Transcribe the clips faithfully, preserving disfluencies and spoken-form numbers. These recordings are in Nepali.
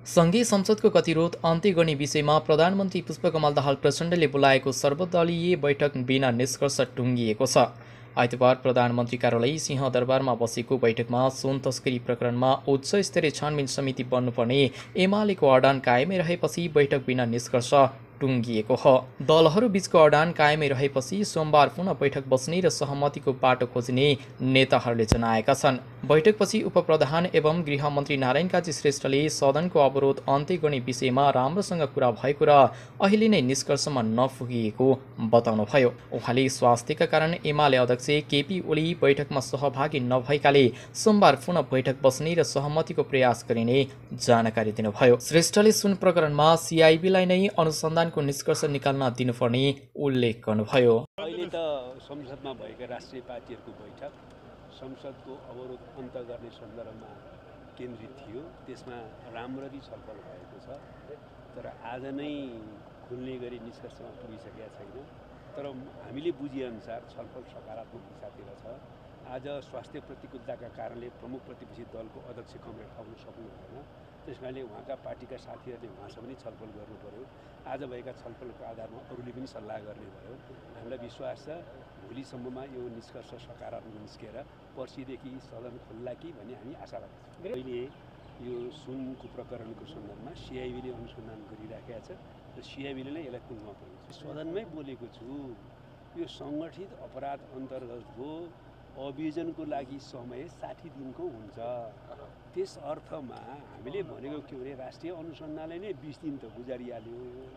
सङ्घीय संसदको गतिरोध अन्त्य गर्ने विषयमा प्रधानमन्त्री पुष्पकमल दाहाल प्रचण्डले बोलाएको सर्वदलीय बैठक बिना निष्कर्ष टुङ्गिएको छ। आइतबार प्रधानमन्त्री कार्यालय सिंहदरबारमा बसेको बैठकमा सुन तस्करी प्रकरणमा उच्च स्तरीय छानबिन समिति बन्नुपर्ने एमालेको अडान कायमै रहेपछि बैठक बिना निष्कर्ष टुङ्गिएको हो। दलहरू बीचको अडान कायमै रहेपछि सोमबार पुनः बैठक बस्ने र सहमतिको बाटो खोज्ने नेताहरूले जनाएका छन्। बैठकपछि उपप्रधान एवं गृहमन्त्री नारायण काजी श्रेष्ठले सदनको अवरोध अन्त्य गर्ने विषयमा राम्रोसँग कुरा भएको र अहिले नै निष्कर्षमा नपुगिएको बताउनुभयो। उहाँले स्वास्थ्यका कारण एमाले अध्यक्ष केपी ओली बैठकमा सहभागी नभएकाले सोमबार पुनः बैठक बस्ने र सहमतिको प्रयास गरिने जानकारी दिनुभयो। श्रेष्ठले सुन प्रकरणमा सिआइबीलाई नै अनुसन्धानको निष्कर्ष निकाल्न दिनुपर्ने उल्लेख गर्नुभयो। अहिले त संसदमा भएका राष्ट्रिय पार्टीहरूको बैठक संसदको अवरोध अन्त्य गर्ने सन्दर्भमा केन्द्रित थियो। त्यसमा राम्ररी छलफल भएको छ, तर आज नै खुल्ने गरी निष्कर्षमा पुगिसकेका छैन। तर हामीले बुझेअनुसार छलफल सकारात्मक दिशातिर छ। आज स्वास्थ्य प्रतिकूलताका कारणले प्रमुख प्रतिपक्षी दलको अध्यक्ष कमरेड आउन सक्नु भएन। त्यस कारणले उहाँका पार्टीका साथीहरूले उहाँसँग पनि छलफल गर्नु पर्यो। आज भएका छलफलको आधारमा अरूले पनि सल्लाह गर्ने भयो। हामीलाई विश्वास छ भोलिसम्ममा यो निष्कर्ष सकारात्मक निस्केर पर्सिदेखि सदन खुल्ला कि भन्ने हामी आशा राख्छौँ। अहिले यो सुनको प्रकरणको सन्दर्भमा सिआइबीले अनुसन्धान गरिराखेका छ र सिआइबीले नै यसलाई खुल्न पर्यो। सदनमै बोलेको छु, यो सङ्गठित अपराध अन्तर्गतको अभियोजनको लागि समय साठी दिनको हुन्छ। त्यस अर्थमा हामीले भनेको के भने राष्ट्रिय अनुसन्धानले नै बिस दिन त गुजारिहाल्यो।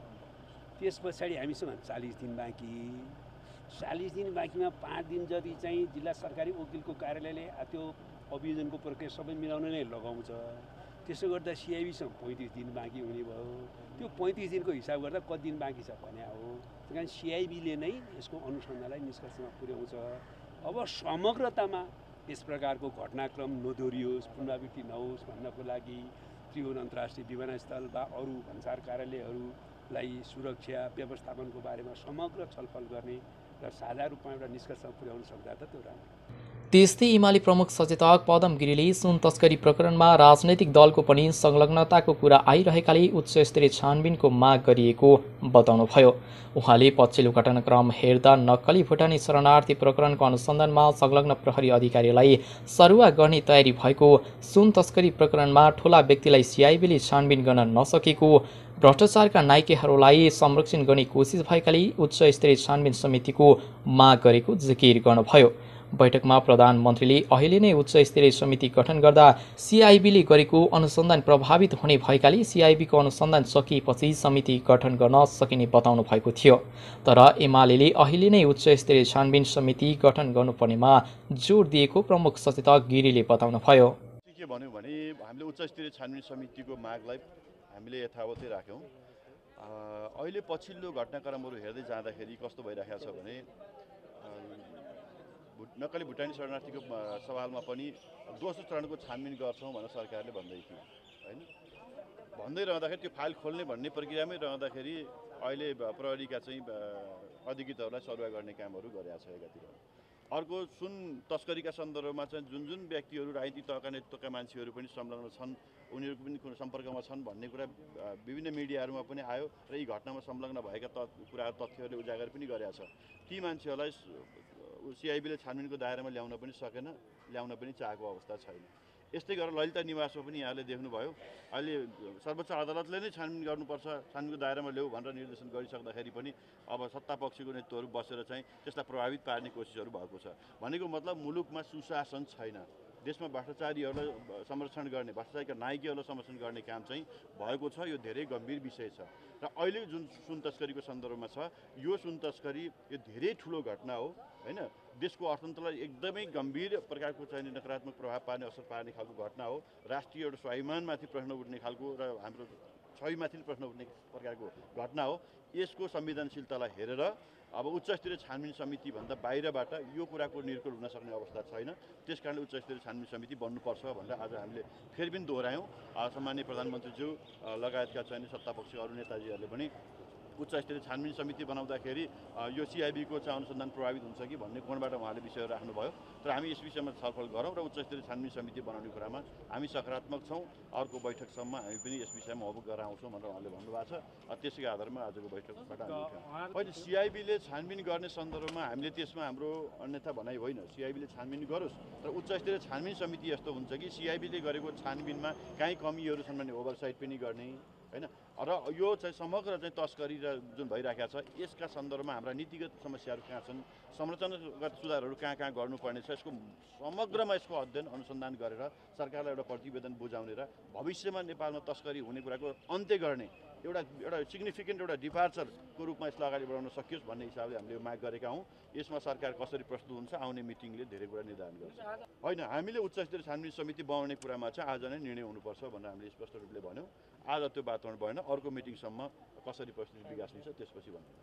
त्यस पछाडि हामीसँग चालिस दिन बाँकी चालिस दिन बाँकीमा पाँच दिन जति चाहिँ जिल्ला सरकारी वकिलको कार्यालयले त्यो अभियोजनको प्रक्रिया सबै मिलाउन नै लगाउँछ। त्यसो गर्दा सिआइबीसँग पैँतिस दिन बाँकी हुने भयो। त्यो पैँतिस दिनको हिसाब गर्दा कति दिन बाँकी छ भने हो। त्यही कारण सिआइबीले नै यसको अनुसन्धानलाई निष्कर्षमा पुर्याउँछ। अब समग्रतामा यस प्रकारको घटनाक्रम नदोहोरियोस्, पुनरावृत्ति नहोस् भन्नको लागि त्रिभुवन अन्तर्राष्ट्रिय विमानस्थल वा अरू भन्सार कार्यालयहरूलाई सुरक्षा व्यवस्थापनको बारेमा समग्र छलफल गर्ने र साझा रूपमा एउटा निष्कर्षमा पुर्याउन सक्दा त त्यो राम्रो। त्यस्तै एमाले प्रमुख सचेतक पदम गिरीले सुन तस्करी प्रकरणमा राजनैतिक दलको पनि संलग्नताको कुरा आइरहेकाले उच्च स्तरीय छानबिनको माग गरिएको बताउनुभयो। उहाँले पछिल्लो घटनाक्रम हेर्दा नक्कली भुटानी शरणार्थी प्रकरणको अनुसन्धानमा संलग्न प्रहरी अधिकारीलाई सरुवा गर्ने तयारी भएको, सुन तस्करी प्रकरणमा ठूला व्यक्तिलाई सिआइबीले छानबिन गर्न नसकेको, भ्रष्टाचारका नाइकेहरूलाई संरक्षण गर्ने कोसिस भएकाले उच्च स्तरीय छानबिन समितिको माग गरेको जिकिर गर्नुभयो। बैठकमा प्रधानमन्त्रीले अहिले नै उच्च स्तरीय समिति गठन गर्दा सिआइबीले गरेको अनुसन्धान प्रभावित हुने भएकाले सिआइबीको अनुसन्धान सकिएपछि समिति गठन गर्न सकिने बताउनु भएको थियो। तर एमाले अहिले नै उच्च स्तरीय छानबिन समिति गठन गर्नुपर्नेमा जोड दिएको प्रमुख सचेतक गिरीले बताउनुभयो। के भन्यो भने हामीले उच्च स्तरीय छानबिन समितिको मागलाई हामीले यथावतै राख्यौँ। अहिले पछिल्लो घटनाक्रमहरू हेर्दै जाँदाखेरि कस्तो भइरहेको छ भने नक्कली भुटानी शरणार्थीको सवालमा पनि दोस्रो चरणको छानबिन गर्छौँ भनेर सरकारले भन्दै थियो हैन। भन्दै रहँदाखेरि त्यो फाइल खोल्ने भन्ने प्रक्रियामै रहँदाखेरि अहिले प्रहरीका चाहिँ अधिकृतहरूलाई सरुवा गर्ने कामहरू गरेका छ एकातिर। अर्को सुन तस्करीका सन्दर्भमा चाहिँ जुन जुन व्यक्तिहरू राजनीतिक तहका नेतृत्वका मान्छेहरू पनि संलग्न छन्, उनीहरूको पनि कुनै सम्पर्कमा छन् भन्ने कुरा विभिन्न मिडियाहरूमा पनि आयो र यी घटनामा संलग्न भएका त कुरा तथ्यहरूले उजागर पनि गरेका छ। ती मान्छेहरूलाई सिआइबीले छानबिनको दायरामा ल्याउन पनि सकेन, ल्याउन पनि चाहेको अवस्था छैन। यस्तै गरेर ललिता निवासमा पनि यहाँले देख्नुभयो, अहिले सर्वोच्च अदालतले नै छानबिन गर्नुपर्छ, छानबिनको दायरामा ल्याऊ भनेर निर्देशन गरिसक्दाखेरि पनि अब सत्तापक्षको नेतृत्वहरू बसेर चाहिँ त्यसलाई प्रभावित पार्ने कोसिसहरू भएको छ। भनेको मतलब मुलुकमा सुशासन छैन, देशमा भ्रष्टाचारीहरूलाई संरक्षण गर्ने, भ्रष्टाचारीका नायकीहरूलाई संरक्षण गर्ने काम चाहिँ भएको छ। यो धेरै गम्भीर विषय छ र अहिले जुन सुन तस्करीको सन्दर्भमा छ, यो सुन तस्करी यो धेरै ठुलो घटना हो हैन। देशको अर्थतन्त्रलाई एकदमै गम्भीर प्रकारको चाहिँ नकारात्मक प्रभाव पार्ने, असर पार्ने खालको घटना हो। राष्ट्रिय एउटा स्वाभिमानमाथि प्रश्न उठ्ने खालको र हाम्रो छविमाथि प्रश्न उठ्ने प्रकारको घटना हो। यसको संवेदनशीलतालाई हेरेर अब उच्च स्तरीय छानबिन समिति भन्दा बाहिरबाट यो कुराको निर्कुल हुन सक्ने अवस्था छैन। त्यसकारणले उच्च स्तरीय छानबिन समिति बन्नुपर्छ भनेर आज हामीले फेरि पनि दोहोऱ्यायौँ। सामान्य प्रधानमन्त्रीज्यू लगायतका चाहिँ सत्तापक्षका अरू नेताजीहरूले पनि उच्च स्तरीय छानबिन समिति बनाउँदाखेरि यो सिआइबीको चाहिँ अनुसन्धान प्रभावित हुन्छ कि भन्ने कोणबाट उहाँले विषय राख्नुभयो। तर हामी यस विषयमा छलफल गरौँ र उच्च स्तरीय छानबिन समिति बनाउने कुरामा हामी सकारात्मक छौँ। अर्को बैठकसम्म हामी पनि यस विषयमा अवगत गराउँछौँ भनेर उहाँले भन्नुभएको छ। त्यसैको आधारमा आजको बैठकबाट हामी होइन सिआइबीले छानबिन गर्ने सन्दर्भमा हामीले त्यसमा हाम्रो अन्यथा भनाइ होइन। सिआइबीले छानबिन गरोस्, तर उच्च स्तरीय छानबिन समिति यस्तो हुन्छ कि सिआइबीले गरेको छानबिनमा काहीँ कमीहरू छन् भने ओभरसाइट पनि गर्ने होइन। र यो चाहिँ समग्र चाहिँ तस्करी र जुन भइरहेको छ यसका सन्दर्भमा हाम्रा नीतिगत समस्याहरू कहाँ छन्, संरचनागत सुधारहरू कहाँ कहाँ गर्नुपर्ने छ, यसको समग्रमा यसको अध्ययन अनुसन्धान गरेर सरकारलाई एउटा प्रतिवेदन बुझाउने र भविष्यमा नेपालमा तस्करी हुने कुराको अन्त्य गर्ने एउटा एउटा सिग्निफिकेन्ट एउटा डिपार्चरको रूपमा यसलाई अगाडि बढाउन सकियोस् भन्ने हिसाबले हामीले माग गरेका हौँ। यसमा सरकार कसरी प्रस्तुत हुन्छ आउने मिटिङले धेरै कुरा निर्धारण गर्छ। होइन, हामीले उच्च स्तरीय छानबिन समिति बनाउने कुरामा चाहिँ आज नै निर्णय हुनुपर्छ भनेर हामीले स्पष्ट रूपले भन्यौँ। आज त्यो वातावरण भएन, अर्को मिटिङसम्म कसरी परिस्थिति विकास हुन्छ त्यसपछि भन्नु।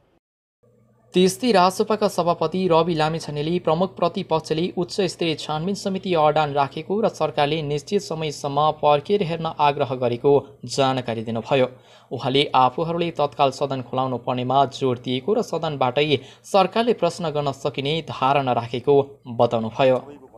त्यस्तै रासपाका सभापति रवि लामिछानेले प्रमुख प्रतिपक्षले उच्च स्तरीय छानबिन समिति अडान राखेको र सरकारले निश्चित समयसम्म पर्खेर हेर्न आग्रह गरेको जानकारी दिनुभयो। उहाँले आफूहरूले तत्काल सदन खुलाउनु पर्नेमा जोड दिएको र सदनबाटै सरकारले प्रश्न गर्न सकिने धारणा राखेको बताउनुभयो।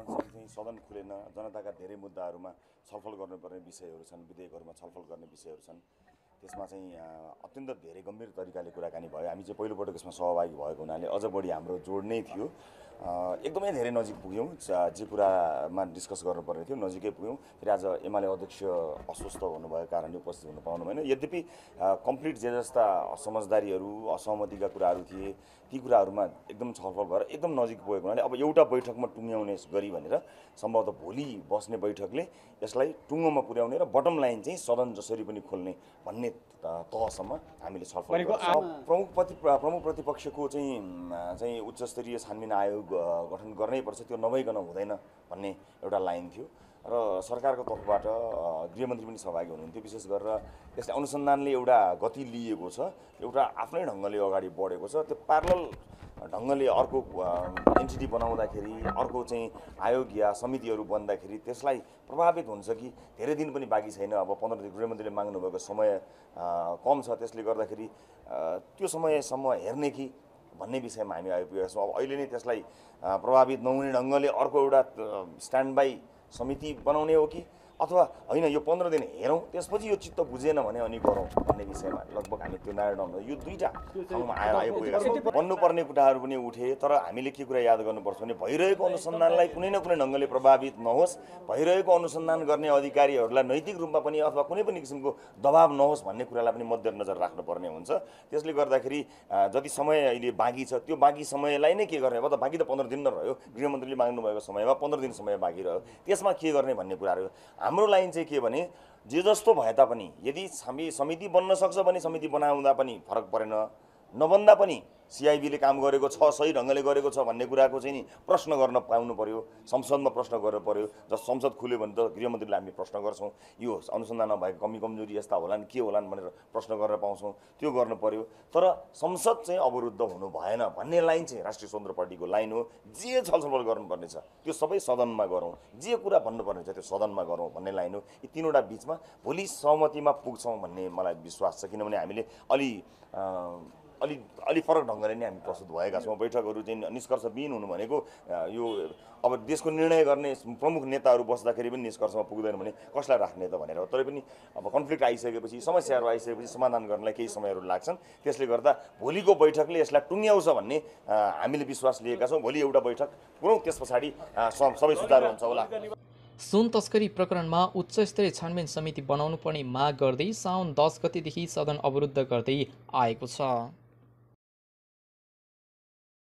सदन खुलेन, जनताका धेरै मुद्दाहरूमा छलफल गर्नुपर्ने विषयहरू छन्, विधेयकहरूमा छलफल गर्ने विषयहरू छन्। त्यसमा चाहिँ अत्यन्त धेरै गम्भीर तरिकाले कुराकानी भयो। हामी चाहिँ पहिलोपटक यसमा सहभागी भएको हुनाले अझ बढी हाम्रो जोड नै थियो। एकदमै धेरै नजिक पुग्यौँ, जे कुरामा डिस्कस गर्नुपर्ने थियो नजिकै पुग्यौँ। फेरि आज एमाले अध्यक्ष अस्वस्थ हुनुभएको कारणले उपस्थित हुन पाउनु भएन। यद्यपि कम्प्लिट जे जस्ता असमझदारीहरू असहमतिका कुराहरू थिए ती कुराहरूमा एकदम छलफल भएर एकदम नजिक पुगेको हुनाले अब एउटा बैठकमा टुङ्ग्याउने गरी भनेर सम्भवतः भोलि बस्ने बैठकले यसलाई टुङ्गोमा पुर्याउने र बटम लाइन चाहिँ सदन जसरी पनि खोल्ने भन्ने तहसम्म हामीले छलफल गर्छौँ। प्रमुख प्रति प्रमुख प्रतिपक्षको चाहिँ चाहिँ उच्च स्तरीय छानबिन आयोग गठन गर्नैपर्छ, त्यो नभइकन हुँदैन भन्ने एउटा लाइन थियो र सरकारको तर्फबाट गृहमन्त्री पनि सहभागी हुनुहुन्थ्यो। विशेष गरेर यसले अनुसन्धानले एउटा गति लिएको छ, एउटा आफ्नै ढङ्गले अगाडि बढेको छ। त्यो प्यारलल ढङ्गले अर्को एन्टिटी बनाउँदाखेरि अर्को चाहिँ आयोग या समितिहरू बन्दाखेरि त्यसलाई प्रभावित हुन्छ कि धेरै दिन पनि बाँकी छैन। अब पन्ध्र दिन गृहमन्त्रीले माग्नुभएको समय कम छ, त्यसले गर्दाखेरि त्यो समयसम्म हेर्ने कि भन्ने विषयमा हामी आइपुगेका छौँ। अब अहिले नै त्यसलाई प्रभावित नहुने ढङ्गले अर्को एउटा स्ट्यान्ड बाई समिति बनाउने हो कि अथवा होइन यो पन्ध्र दिन हेरौँ त्यसपछि यो चित्त बुझेन भने अनि गरौँ भन्ने विषयमा लगभग हामी त्यो नारायण यो दुईवटा ठाउँमा आएर आइपुगेका छौँ। बन्नुपर्ने कुराहरू पनि उठे, तर हामीले के कुरा याद गर्नुपर्छ भने भइरहेको अनुसन्धानलाई कुनै न कुनै ढङ्गले प्रभावित नहोस्, भइरहेको अनुसन्धान गर्ने अधिकारीहरूलाई नैतिक रूपमा पनि अथवा कुनै पनि किसिमको दबाब नहोस् भन्ने कुरालाई पनि मध्यनजर राख्नुपर्ने हुन्छ। त्यसले गर्दाखेरि जति समय अहिले बाँकी छ त्यो बाँकी समयलाई नै के गर्ने, अब त बाँकी त पन्ध्र दिन नै रह्यो, गृहमन्त्रीले माग्नुभएको समयमा पन्ध्र दिन समय बाँकी रह्यो, त्यसमा के गर्ने भन्ने कुराहरू। हाम्रो लाइन चाहिँ के भने जे जस्तो भए तापनि यदि हामी समिति बन्न सक्छ भने समिति बनाउँदा पनि फरक परेन, नबन्दा पनि सिआइबीले काम गरेको छ, सही ढङ्गले गरेको छ भन्ने कुराको चाहिँ नि प्रश्न गर्न पाउनु पर्यो, संसदमा प्रश्न गर्नु पर्यो। जब संसद खुल्यो भने त गृहमन्त्रीले हामी प्रश्न गर्छौँ, यो अनुसन्धानमा भएको कमी कमजोरी यस्ता होलान् के होलान् भनेर प्रश्न गरेर पाउँछौँ, त्यो गर्नु पर्यो। तर संसद चाहिँ अवरुद्ध हुनु भएन भन्ने लाइन चाहिँ राष्ट्रिय स्वतन्त्र पार्टीको लाइन हो। जे छलफल गर्नुपर्ने छ त्यो सबै सदनमा गरौँ, जे कुरा भन्नुपर्ने छ त्यो सदनमा गरौँ भन्ने लाइन हो। यी तिनवटा बिचमा भोलि सहमतिमा पुग्छौँ भन्ने मलाई विश्वास छ, किनभने हामीले अलि अलि अलि फरक ढङ्गले नै हामी प्रस्तुत भएका छौँ। बैठकहरू चाहिँ निष्कर्षविहीन हुनु भनेको यो अब देशको निर्णय गर्ने प्रमुख नेताहरू बस्दाखेरि पनि निष्कर्षमा पुग्दैन भने कसलाई राख्ने त भनेर। तरै पनि अब कन्फ्लिक्ट आइसकेपछि समस्याहरू आइसकेपछि समाधान गर्नलाई केही समयहरू लाग्छन्। त्यसले गर्दा भोलिको बैठकले यसलाई टुङ्ग्याउँछ भन्ने हामीले विश्वास लिएका छौँ। भोलि एउटा बैठक पुरौँ, त्यस पछाडि सबै सुचारू हुन्छ होला। सुन तस्करी प्रकरणमा उच्च स्तरीय छानबिन समिति बनाउनु पर्ने माग गर्दै साउन दस गतेदेखि सदन अवरुद्ध गर्दै आएको छ।